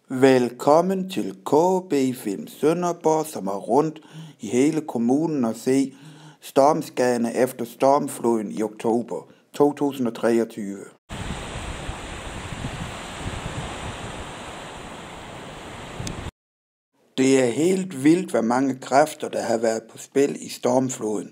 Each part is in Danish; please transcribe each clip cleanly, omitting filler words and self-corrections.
Velkommen til KB Film Sønderborg, som er rundt i hele kommunen og se stormskaderne efter stormfloden i oktober 2023. Det er helt vildt, hvor mange kræfter, der har været på spil i stormfloden.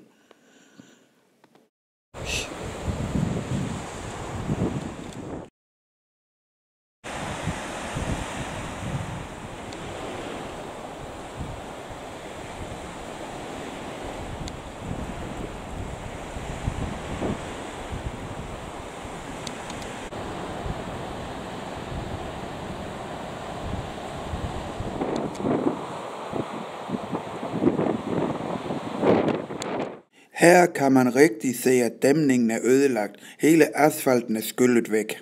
Her kan man rigtig se, at dæmningen er ødelagt. Hele asfalten er skyllet væk.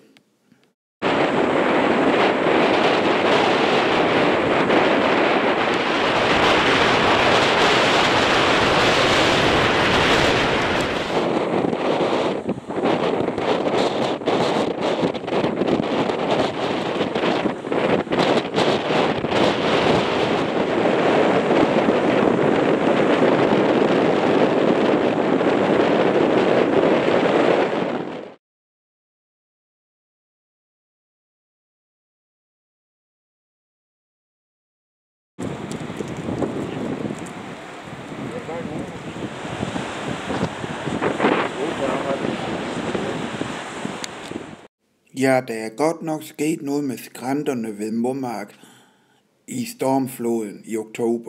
Ja, der er godt nok sket noget med skrænterne ved Mommark i stormfloden i oktober.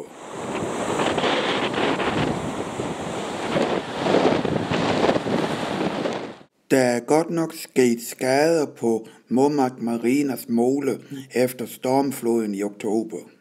Der er godt nok sket skader på Mommark Marinas mole efter stormfloden i oktober.